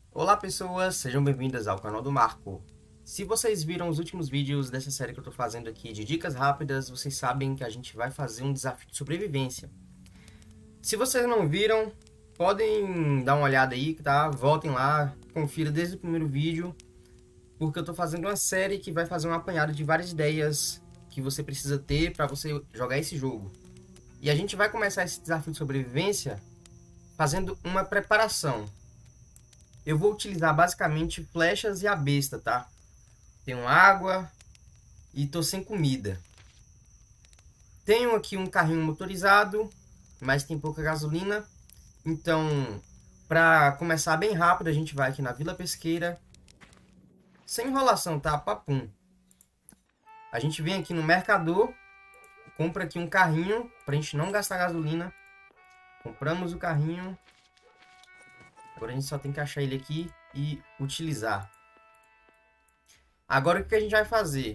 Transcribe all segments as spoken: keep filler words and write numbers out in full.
Olá pessoas, sejam bem-vindas ao canal do Marco. Se vocês viram os últimos vídeos dessa série que eu tô fazendo aqui de dicas rápidas, vocês sabem que a gente vai fazer um desafio de sobrevivência. Se vocês não viram, podem dar uma olhada aí, tá? Voltem lá, confira desde o primeiro vídeo, porque eu tô fazendo uma série que vai fazer um apanhado de várias ideias que você precisa ter para você jogar esse jogo. E a gente vai começar esse desafio de sobrevivência fazendo uma preparação. Eu vou utilizar basicamente flechas e a besta, tá? Tenho água e tô sem comida. Tenho aqui um carrinho motorizado, mas tem pouca gasolina. Então, para começar bem rápido, a gente vai aqui na Vila Pesqueira. Sem enrolação, tá? Papum. A gente vem aqui no mercador, compra aqui um carrinho pra gente não gastar gasolina. Compramos o carrinho. Agora a gente só tem que achar ele aqui e utilizar. Agora o que a gente vai fazer?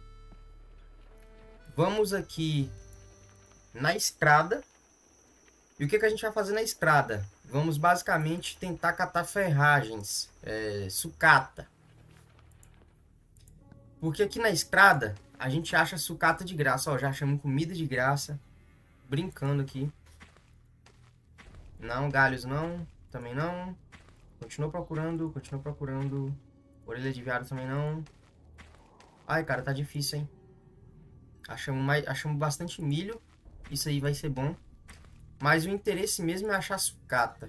Vamos aqui na estrada. E o que a gente vai fazer na estrada? Vamos basicamente tentar catar ferragens, é, sucata. Porque aqui na estrada a gente acha sucata de graça. Ó, já achamos comida de graça. Brincando aqui. Não, galhos não. Também não. Continua procurando, continua procurando. Orelha de veado também não. Ai, cara, tá difícil, hein? Achamos, mais, achamos bastante milho. Isso aí vai ser bom. Mas o interesse mesmo é achar sucata.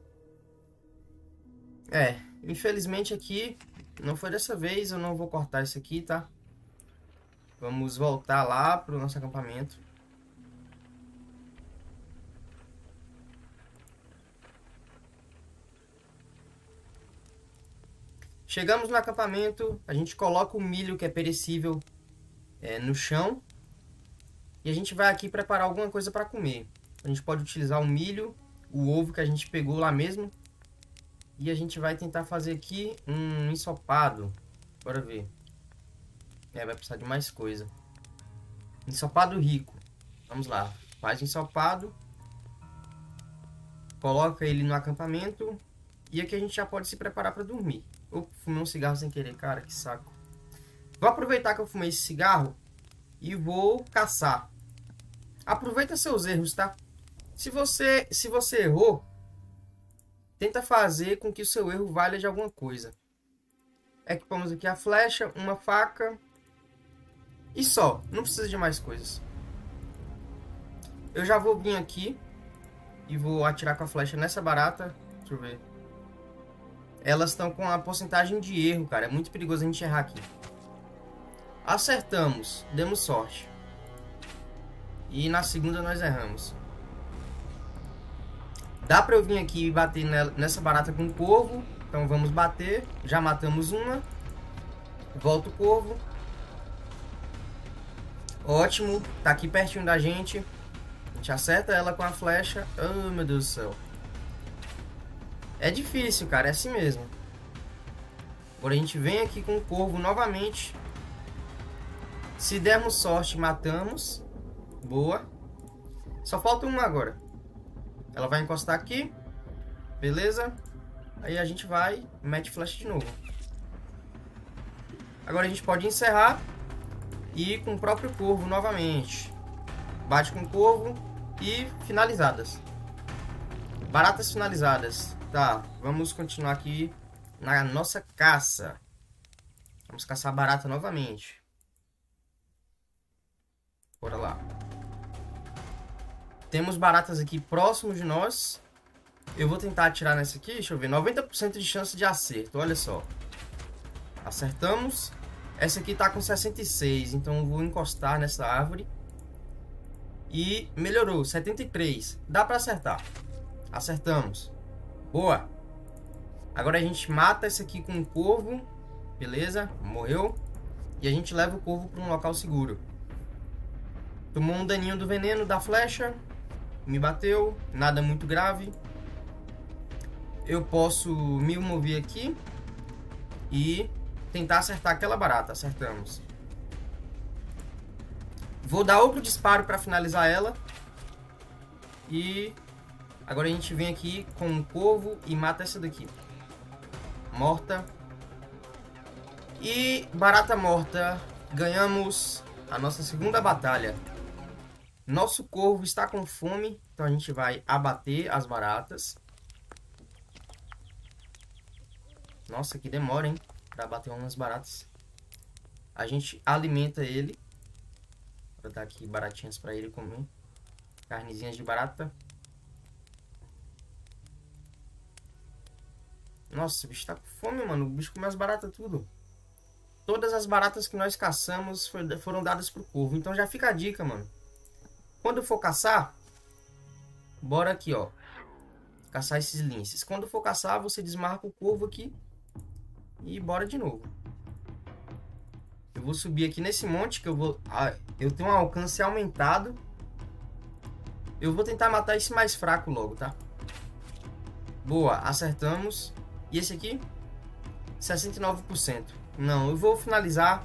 É, infelizmente aqui não foi dessa vez. Eu não vou cortar isso aqui, tá? Vamos voltar lá pro nosso acampamento. Chegamos no acampamento, a gente coloca o milho que é perecível é, no chão. E a gente vai aqui preparar alguma coisa para comer. A gente pode utilizar o milho, o ovo que a gente pegou lá mesmo. E a gente vai tentar fazer aqui um ensopado. Bora ver. É, vai precisar de mais coisa. Ensopado rico. Vamos lá. Faz o ensopado. Coloca ele no acampamento. E aqui a gente já pode se preparar para dormir. Eu fumei um cigarro sem querer, cara, que saco. Vou aproveitar que eu fumei esse cigarro e vou caçar. Aproveita seus erros, tá? Se você, se você errou, tenta fazer com que o seu erro valha de alguma coisa. Equipamos aqui a flecha, uma faca e só. Não precisa de mais coisas. Eu já vou vir aqui e vou atirar com a flecha nessa barata. Deixa eu ver. Elas estão com a porcentagem de erro, cara. É muito perigoso a gente errar aqui. Acertamos. Demos sorte. E na segunda nós erramos. Dá pra eu vir aqui e bater nessa barata com o corvo. Então vamos bater. Já matamos uma. Volta o corvo. Ótimo. Tá aqui pertinho da gente. A gente acerta ela com a flecha. Oh, meu Deus do céu. É difícil, cara. É assim mesmo. Agora a gente vem aqui com o corvo novamente. Se dermos sorte, matamos. Boa. Só falta uma agora. Ela vai encostar aqui. Beleza. Aí a gente vai e mete flecha de novo. Agora a gente pode encerrar. E ir com o próprio corvo novamente. Bate com o corvo. E finalizadas. Baratas finalizadas. Tá, vamos continuar aqui na nossa caça. Vamos caçar barata novamente. Bora lá. Temos baratas aqui próximos de nós. Eu vou tentar atirar nessa aqui, deixa eu ver. noventa por cento de chance de acerto, olha só. Acertamos. Essa aqui tá com sessenta e seis, então eu vou encostar nessa árvore. E melhorou, setenta e três. Dá pra acertar. Acertamos. Boa. Agora a gente mata esse aqui com um corvo. Beleza, morreu. E a gente leva o corvo para um local seguro. Tomou um daninho do veneno da flecha. Me bateu, nada muito grave. Eu posso me mover aqui e tentar acertar aquela barata. Acertamos. Vou dar outro disparo para finalizar ela. E agora a gente vem aqui com um corvo e mata essa daqui. morta. E barata morta, ganhamos a nossa segunda batalha. Nosso corvo está com fome, então a gente vai abater as baratas. Nossa, que demora, hein, para abater umas baratas. A gente alimenta ele. Vou dar aqui baratinhas para ele comer. Carnezinhas de barata. Nossa, o bicho tá com fome, mano. O bicho come as baratas tudo. Todas as baratas que nós caçamos foram dadas pro corvo. Então já fica a dica, mano. Quando for caçar, bora aqui, ó. Caçar esses linces. Quando for caçar, você desmarca o corvo aqui. E bora de novo. Eu vou subir aqui nesse monte que eu vou... Ah, eu tenho um alcance aumentado. Eu vou tentar matar esse mais fraco logo, tá? Boa, acertamos. E esse aqui? sessenta e nove por cento. Não, eu vou finalizar.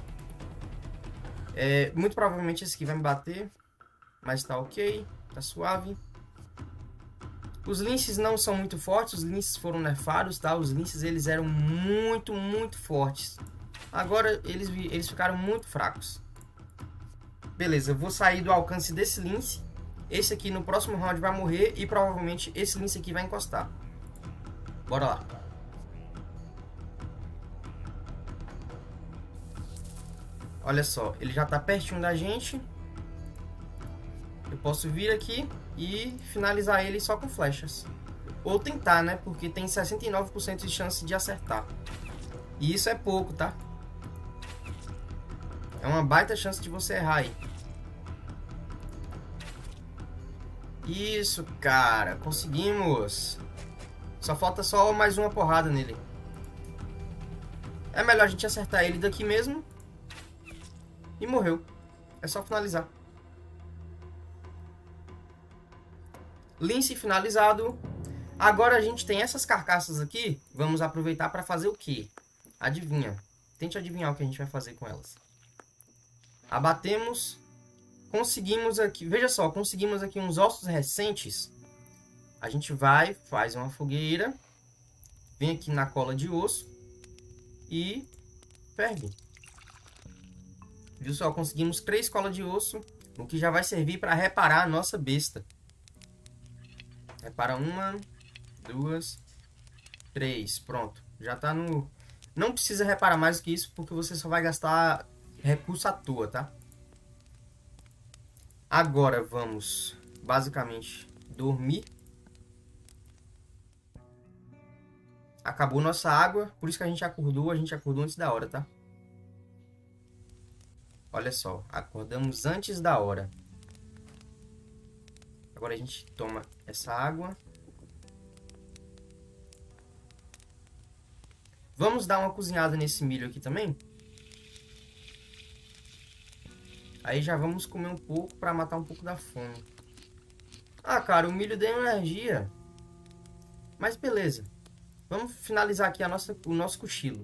É, muito provavelmente esse aqui vai me bater. Mas tá ok, tá suave. Os linces não são muito fortes, os linces foram nerfados, tá? Os linces, eles eram muito, muito fortes. Agora, eles, eles ficaram muito fracos. Beleza, eu vou sair do alcance desse lince. Esse aqui no próximo round vai morrer e provavelmente esse lince aqui vai encostar. Bora lá. Olha só, ele já tá pertinho da gente. Eu posso vir aqui e finalizar ele só com flechas. Ou tentar, né? Porque tem sessenta e nove por cento de chance de acertar. E isso é pouco, tá? É uma baita chance de você errar aí. Isso, cara. Conseguimos. Só falta só mais uma porrada nele. É melhor a gente acertar ele daqui mesmo. E morreu. É só finalizar. Lince finalizado. Agora a gente tem essas carcaças aqui. Vamos aproveitar para fazer o quê? Adivinha. Tente adivinhar o que a gente vai fazer com elas. Abatemos. Conseguimos aqui. Veja só, conseguimos aqui uns ossos recentes. A gente vai, faz uma fogueira. Vem aqui na cola de osso. E ferve. Viu só? Conseguimos três colas de osso. O que já vai servir para reparar a nossa besta. Repara uma, duas, três. Pronto. Já tá no... Não precisa reparar mais do que isso, porque você só vai gastar recurso à toa, tá? Agora vamos, basicamente, dormir. Acabou nossa água, por isso que a gente acordou. A gente acordou antes da hora, tá? Olha só, acordamos antes da hora. Agora a gente toma essa água. Vamos dar uma cozinhada nesse milho aqui também. Aí já vamos comer um pouco para matar um pouco da fome. Ah, cara, o milho deu energia. Mas beleza. Vamos finalizar aqui a nossa, o nosso cochilo.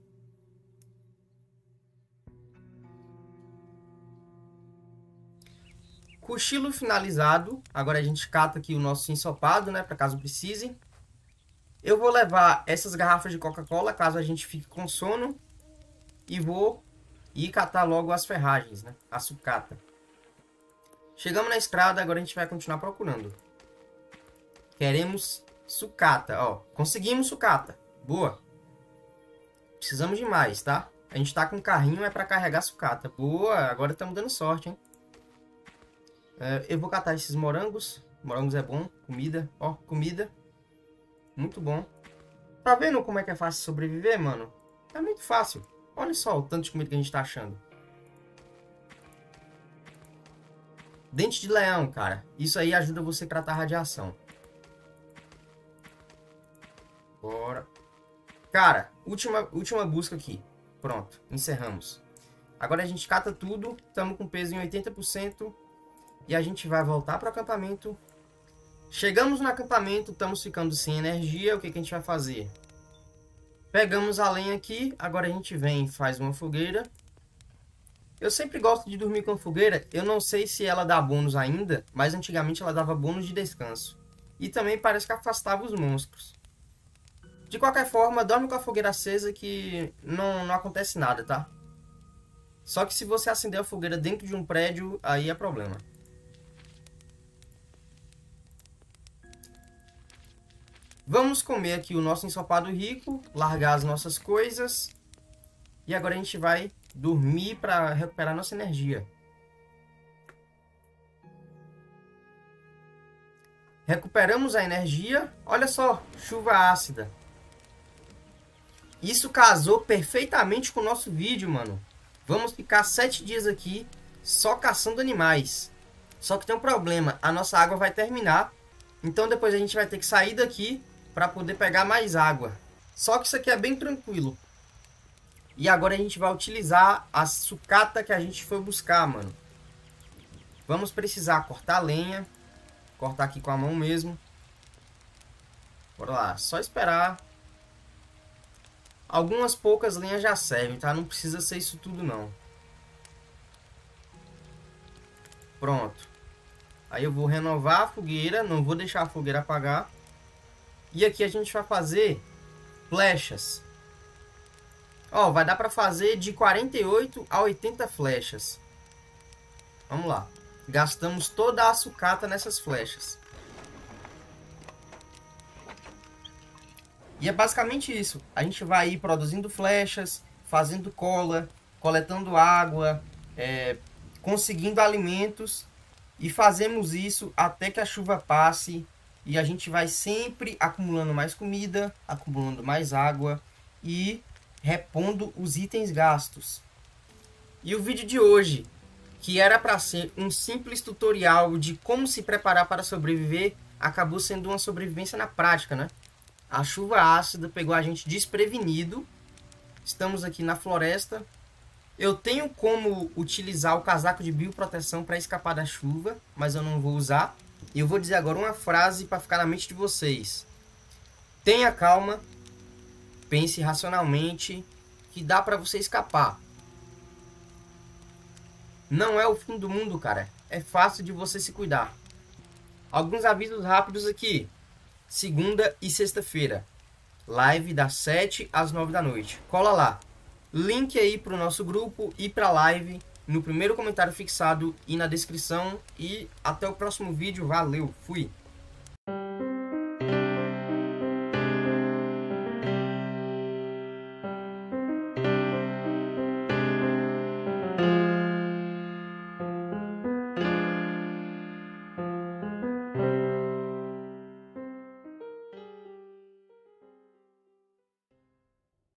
Cochilo finalizado. Agora a gente cata aqui o nosso ensopado, né? Para caso precise. Eu vou levar essas garrafas de Coca-Cola, caso a gente fique com sono. E vou ir catar logo as ferragens, né? A sucata. Chegamos na estrada, agora a gente vai continuar procurando. Queremos sucata, ó. Conseguimos sucata. Boa. Precisamos de mais, tá? A gente tá com um carrinho, é para carregar sucata. Boa, agora estamos dando sorte, hein? É, eu vou catar esses morangos. Morangos é bom. Comida, ó, comida. Muito bom. Tá vendo como é que é fácil sobreviver, mano? É muito fácil. Olha só o tanto de comida que a gente tá achando. Dente de leão, cara. Isso aí ajuda você a tratar radiação. Bora. Cara, última, última busca aqui. Pronto, encerramos. Agora a gente cata tudo. Estamos com peso em oitenta por cento. E a gente vai voltar para o acampamento. Chegamos no acampamento, estamos ficando sem energia. O que, que a gente vai fazer? Pegamos a lenha aqui. Agora a gente vem e faz uma fogueira. Eu sempre gosto de dormir com fogueira. Eu não sei se ela dá bônus ainda, mas antigamente ela dava bônus de descanso. E também parece que afastava os monstros. De qualquer forma, dorme com a fogueira acesa que não, não acontece nada, tá? Só que se você acender a fogueira dentro de um prédio, aí é problema. Vamos comer aqui o nosso ensopado rico, largar as nossas coisas. E agora a gente vai dormir para recuperar nossa energia. Recuperamos a energia. Olha só, chuva ácida. Isso casou perfeitamente com o nosso vídeo, mano. Vamos ficar sete dias aqui só caçando animais. Só que tem um problema, a nossa água vai terminar. Então depois a gente vai ter que sair daqui para poder pegar mais água. Só que isso aqui é bem tranquilo. E agora a gente vai utilizar a sucata que a gente foi buscar, mano. Vamos precisar cortar lenha. Cortar aqui com a mão mesmo. Bora lá, só esperar. Algumas poucas lenhas já servem, tá? Não precisa ser isso tudo, não. Pronto. Aí eu vou renovar a fogueira. Não vou deixar a fogueira apagar. E aqui a gente vai fazer flechas. Ó, vai dar pra fazer de quarenta e oito a oitenta flechas. Vamos lá. Gastamos toda a sucata nessas flechas. E é basicamente isso. A gente vai ir produzindo flechas, fazendo cola, coletando água, é, conseguindo alimentos. E fazemos isso até que a chuva passe. E a gente vai sempre acumulando mais comida, acumulando mais água e repondo os itens gastos. E o vídeo de hoje, que era para ser um simples tutorial de como se preparar para sobreviver, acabou sendo uma sobrevivência na prática, né? A chuva ácida pegou a gente desprevenido. Estamos aqui na floresta. Eu tenho como utilizar o casaco de bioproteção para escapar da chuva, mas eu não vou usar. E eu vou dizer agora uma frase para ficar na mente de vocês. Tenha calma, pense racionalmente, que dá para você escapar. Não é o fim do mundo, cara. É fácil de você se cuidar. Alguns avisos rápidos aqui. Segunda e sexta-feira. Live das sete às nove da noite. Cola lá. Link aí para o nosso grupo e para a live no primeiro comentário fixado e na descrição. E até o próximo vídeo. Valeu, fui!